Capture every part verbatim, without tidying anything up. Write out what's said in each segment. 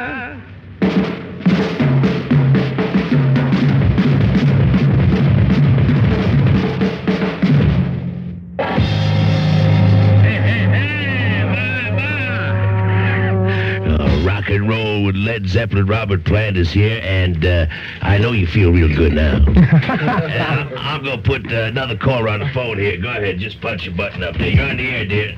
And roll with Led Zeppelin. Robert Plant is here, and uh, I know you feel real good now. I'm, I'm going to put uh, another caller on the phone here. Go ahead, just punch your button up there. You're on the air, dear.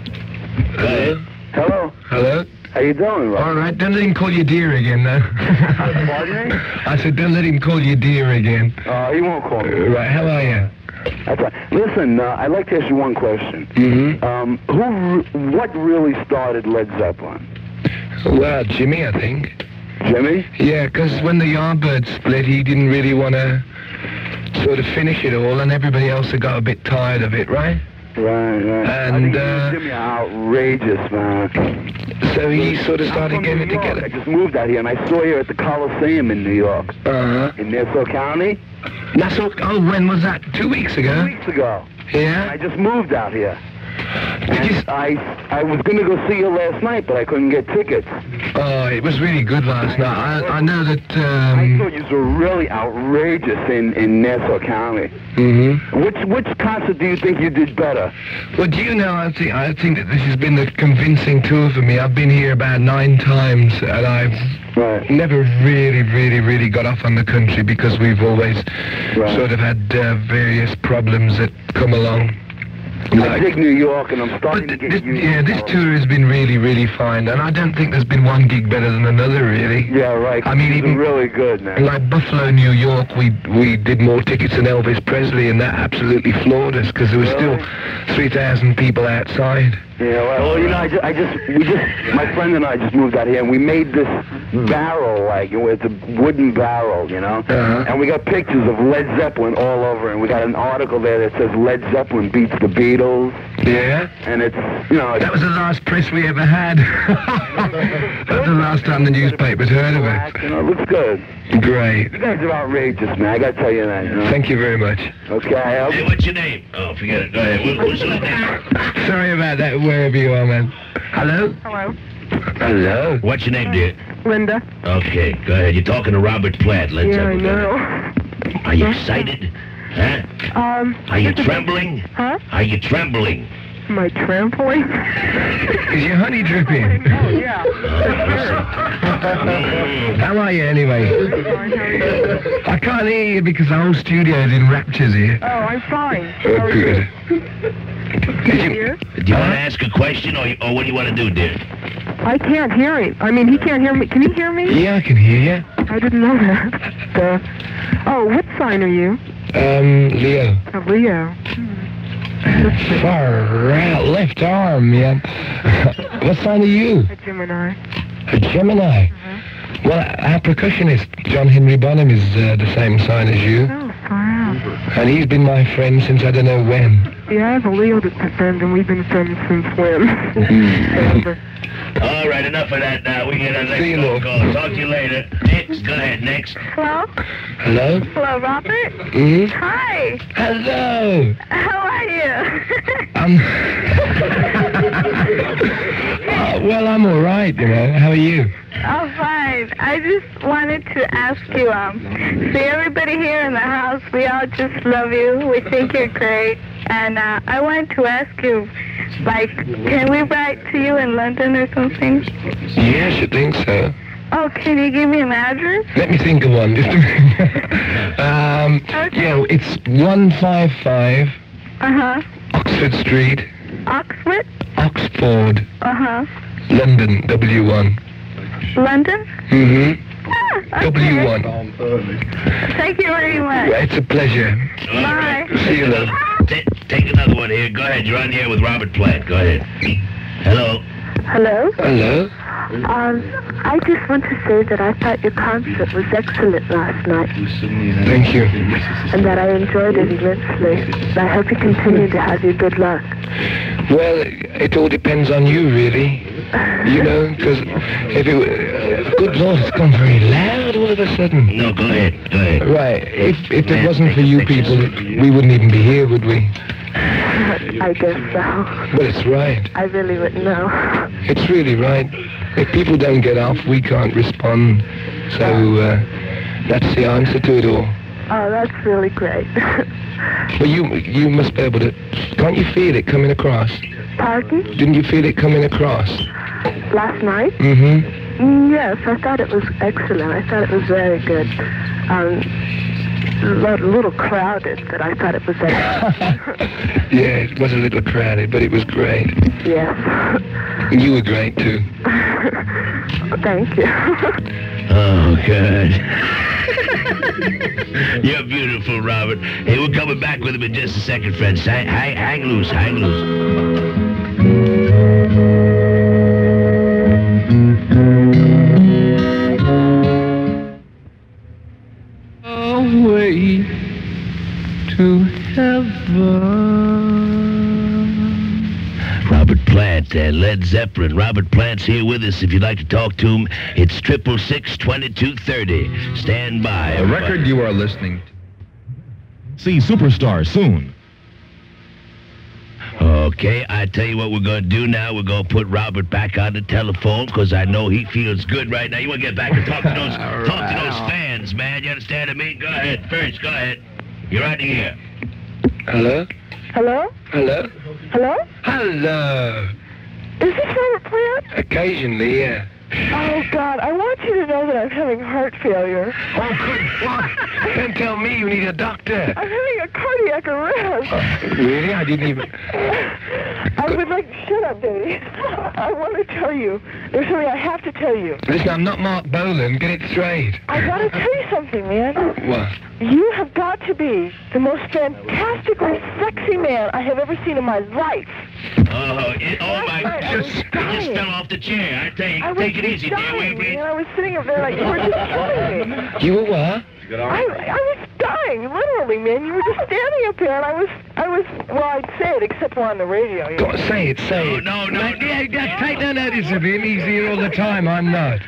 Go ahead. Hello. Hello? How you doing, Rob? All right, don't let him call you dear again, though. Pardon me? I said, don't let him call you dear again. Oh, uh, he won't call me. Uh, right, how are you? That's right. Listen, uh, I'd like to ask you one question. Mm-hmm. Um, who, re- what really started Led Zeppelin? Well, Jimmy, I think. Jimmy? Yeah, because when the Yardbirds split, he didn't really want to sort of finish it all, and everybody else had got a bit tired of it, right? Right, right. And, I think uh, Jimmy outrageous, man. So he sort of started getting it together. I just moved out here, and I saw you at the Coliseum in New York. Uh-huh. In Nassau County. Nassau, oh, when was that? Two weeks ago? Two weeks ago. Yeah? I just moved out here. Did you... I, I was going to go see you last night, but I couldn't get tickets. Oh, it was really good last night. I, I know that, um... I um... thought you were really outrageous in, in Nassau County. Mm-hmm. Which which concert do you think you did better? Well, do you know, I think, I think that this has been a convincing tour for me. I've been here about nine times, and I've right. never really, really, really got off on the country because we've always right. sort of had uh, various problems that come along. Like, I dig New York, and I'm starting but to get this, used yeah, to this tour has been really, really fine, and I don't think there's been one gig better than another, really. Yeah, right. I mean, it's even really good, man. Like Buffalo, New York, we we did more tickets than Elvis Presley, and that absolutely floored us because there was really? still three thousand people outside. Yeah, well, well, you know, I just, I just, we just, my friend and I just moved out here, and we made this barrel, like, it's a wooden barrel, you know? Uh-huh. And we got pictures of Led Zeppelin all over, and we got an article there that says Led Zeppelin beats the Beatles. Yeah? And it's, you know... It's, that was the last press we ever had. That's the last time the newspapers heard of it. You know, it looks good. Great. You guys are outrageous, man. I gotta tell you that, you know? Thank you very much. Okay, I'll... Hey, what's your name? Oh, forget it. Go ahead. What, what's your name? Sorry about that, wherever you are, man. Hello? Hello. Hello? What's your name, dear? Linda. Okay, go ahead. You're talking to Robert Plant. Let's yeah, I have a know. Are you excited? Huh? Um... Are you trembling? Huh? Are you trembling? Am I trampling? Is your honey dripping? Oh, yeah. How are you, anyway? Fine, how are you? I can't hear you because the whole studio is in raptures here. Oh, I'm fine. Oh, How are good. you? Can you hear? Do you want to ask a question, or, or what do you want to do, dear? I can't hear him. I mean, he can't hear me. Can you hear me? Yeah, I can hear you. I didn't know that. Uh, oh, what sign are you? Um, Leo. A Leo. Far out, left arm, man. What sign are you? A Gemini. A Gemini? Uh-huh. Well, our percussionist, John Henry Bonham, is uh, the same sign as you. Oh, far out. And he's been my friend since I don't know when. Yeah, I have a Leo that's a friend, and we've been friends since when? Forever. All right, enough of that now. We get our next See you, phone Lord. call. Talk to you later. Next, go ahead, next. Hello? Hello? Hello, Robert? Hmm? Hi. Hello! How are you? Um... uh, well, I'm all right, you know. How are you? Oh, fine. I just wanted to ask you, um, see everybody here in the house, we all just love you. We think you're great. And uh, I wanted to ask you, like, can we write to you in London or something? Yes, I think so. Oh, can you give me an address? Let me think of one. Just a minute. um, Okay. yeah, it's one five five Uh-huh. Oxford Street, Oxford? Oxford, Uh-huh. London, W one. London? Mm-hmm. Ah, okay. W one. Thank you very much. Yeah, it's a pleasure. Bye. See you later. Ta- Take another one here. Go ahead. You're on the air with Robert Plant. Go ahead. Hello. Hello? Hello? Um, I just want to say that I thought your concert was excellent last night, Thank you. and that I enjoyed it immensely. And I hope you continue to have your good luck. Well, it all depends on you, really. You know, because if it... Uh, good Lord, it's gone very loud all of a sudden. No, go ahead. Go ahead. Right. If, if it wasn't for you people, we wouldn't even be here, would we? I guess so. But it's right. I really wouldn't know. It's really right. If people don't get off, we can't respond. So uh, that's the answer to it all. Oh, that's really great. Well, you you must be able to... Can't you feel it coming across? Pardon? Didn't you feel it coming across? Last night? Mm-hmm. Mm, yes, I thought it was excellent. I thought it was very good. Um, a little crowded, but I thought it was excellent. Yeah, it was a little crowded, but it was great. Yes. You were great, too. Thank you. Oh, good. You're beautiful, Robert. Hey, we're coming back with him in just a second, friends. Hang, hang, hang loose, hang loose. Away to heaven. Robert Plant and Led Zeppelin. Robert Plant's here with us. If you'd like to talk to him, it's triple six twenty-two thirty. Stand by. The record you are listening to. See Superstar soon. Okay, I tell you what we're going to do now. We're going to put Robert back on the telephone because I know he feels good right now. You want to get back and talk to those talk to those fans, man. You understand what I mean? Go ahead. First, go ahead. You're right here. Hello? Hello? Hello? Hello? Hello? Is this Robert Plant? Occasionally, yeah. Oh, God, I want you to know that I'm having heart failure. Oh, good. What? Don't tell me you need a doctor. I'm having a cardiac arrest. Uh, really? I didn't even... I would like... Shut up, Daddy. I want to tell you. There's something I have to tell you. Listen, I'm not Mark Bolan. Get it straight. I got to tell you something, man. What? You have got to be the most fantastically sexy man I have ever seen in my life. Oh, it, oh my Last night I God. was You just dying. fell off the chair. I tell you, I was take it easy, dear. dying, Wait, wait. man. I was sitting up there like you were just killing me. You were what? I, I was dying, literally, man. You were just standing up there, and I was, I was, well, I'd say it, except we're on the radio. You Go know? on, say it, say it. No, no, no, Yeah, no. yeah, take no notice of him. He's here all the time. I'm not.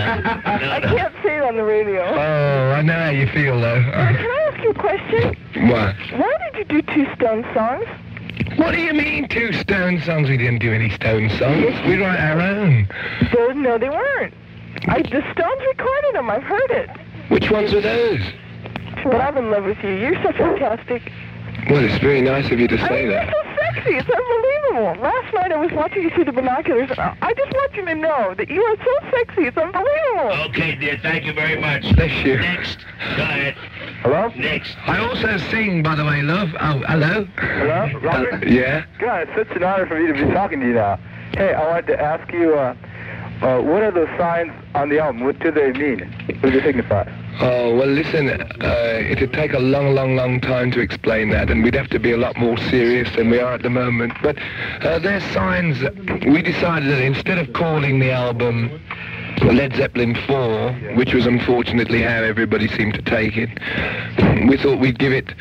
I can't say it on the radio. Oh, I know how you feel, though. Can I ask you a question? What? Why did you do two Stone songs? What do you mean, two Stone songs? We didn't do any Stone songs. We write our own. Those, no, they weren't. I, the Stones recorded them. I've heard it. Which ones were those? But I'm in love with you. You're so fantastic. Well, it's very nice of you to I say mean, that. you're so sexy. It's unbelievable. Last night I was watching you through the binoculars. And I I just want you to know that you are so sexy. It's unbelievable. Okay, dear. Thank you very much. Bless you. Next. Go ahead. Hello? Next. I also sing, by the way, love. Oh, hello? Hello? Robert? Uh, yeah? God, it's such an honor for me to be talking to you now. Hey, I wanted to ask you, uh, uh, what are those signs on the album? What do they mean? What do they signify? Oh, well, listen, uh, it'd take a long, long, long time to explain that, and we'd have to be a lot more serious than we are at the moment. But uh, they're signs that we decided that instead of calling the album Led Zeppelin four, which was unfortunately how everybody seemed to take it, we thought we'd give it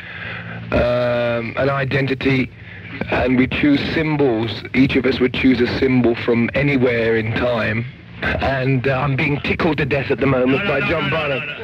um, an identity, and we choose symbols. Each of us would choose a symbol from anywhere in time. And uh, I'm being tickled to death at the moment No, no, by no, John no, no, Bonham. no,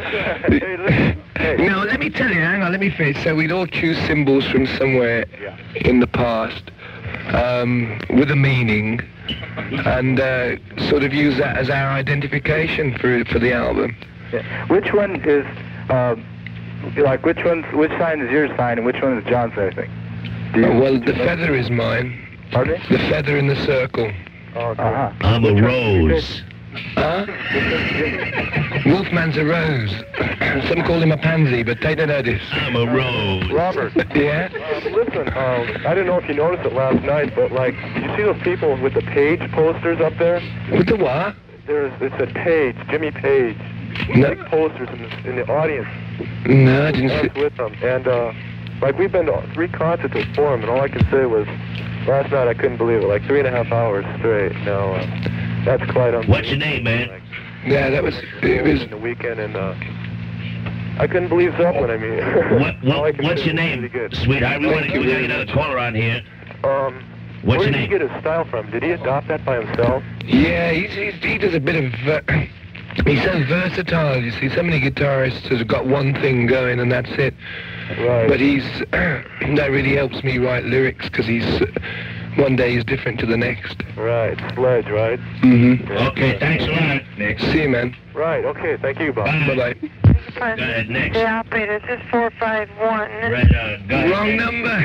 No, let me tell you, hang on, let me finish. So we'd all choose symbols from somewhere in the past um, with a meaning, and uh, sort of use that as our identification for for the album. Yeah. Which one is, uh, like, which one's, which sign is your sign and which one is John's, I think? Do you- Uh, well, the feather is mine. Pardon me? The feather in the circle. Uh-huh. I'm a rose. Huh? Wolfman's a rose. Some call him a pansy, but take no notice. I'm a rose. Robert, Yeah? um, listen, um, I didn't know if you noticed it last night, but, like, you see those people with the Page posters up there? With the what? There's, it's a Page, Jimmy Page, No, big posters in the, in the audience. no, I didn't I was see. with them, and, uh, like, we've been to three concerts for them, and all I can say was, last night I couldn't believe it, like, three and a half hours straight. Now, uh, that's quite unbelievable. What's your name, man? Yeah, that was, it was, In the weekend, and, uh, I couldn't believe Zeppelin, I mean. What, all I what, can what's say your is name, really good. sweetheart? We want Thank to you get very another much. caller on here. Um, What's where your did name? he get his style from? Did he adopt that by himself? yeah, he's, he's, he does a bit of, uh, he's so versatile, you see. So many guitarists have got one thing going and that's it. Right. But he's, that really helps me write lyrics because he's, One day is different to the next. Right, sledge, right? Mm-hmm. Okay, thanks a lot. Next. See you, man. Right, okay, thank you, Bob. Bye. Bye-bye. Go ahead, next. The operator, this is four five one. Right on. Go ahead. Wrong next. number.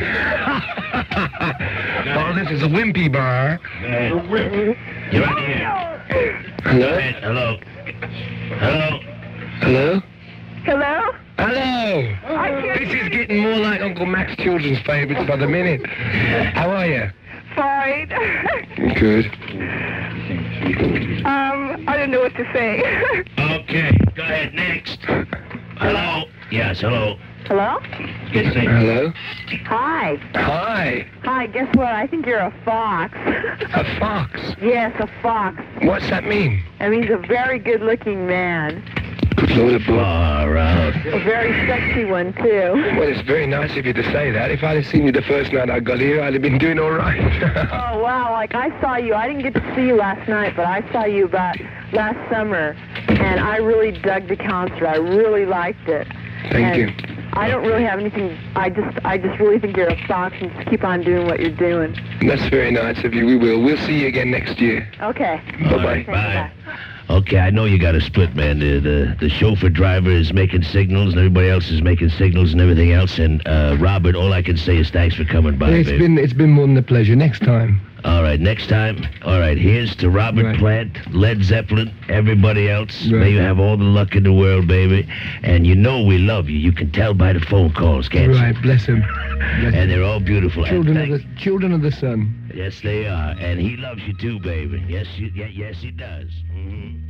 Oh, this is a wimpy bar. Go ahead. You're on the air. Go Hello? ahead. Hello. Hello. Hello? Hello? Hello. This is getting more like Uncle Mac's children's favourites by the minute. How are you? Fine. Good. um, I don't know what to say. Okay. Go ahead, next. Hello. Yes, hello. Hello? Yes, say. Hello? Hi. Hi. Hi, guess what? I think you're a fox. A fox. Yes, a fox. What's that mean? That means a very good-looking man. Good Lord above. Far out. A very sexy one, too. Well, it's very nice of you to say that. If I'd have seen you the first night I got here, I'd have been doing all right. Oh, wow. Like, I saw you. I didn't get to see you last night, but I saw you about last summer, and I really dug the concert. I really liked it. Thank and you. I don't really have anything. I just I just really think you're a fox, and just keep on doing what you're doing. That's very nice of you. We will. We'll see you again next year. Okay. All Bye-bye. right, bye. Okay, I know you got a split, man. The, the the chauffeur driver is making signals, and everybody else is making signals and everything else. And uh, Robert, all I can say is thanks for coming by, It's baby. been it's been more than a pleasure. Next time. All right, next time. All right, here's to Robert Right. Plant, Led Zeppelin, everybody else. Right. May you have all the luck in the world, baby. And you know we love you. You can tell by the phone calls, can't Right. Bless him. Bless you? And him. they're all beautiful. And Children of thanks- the children of the sun. Yes, they are. And he loves you too, baby. Yes, you, yeah, yes, he does. hmm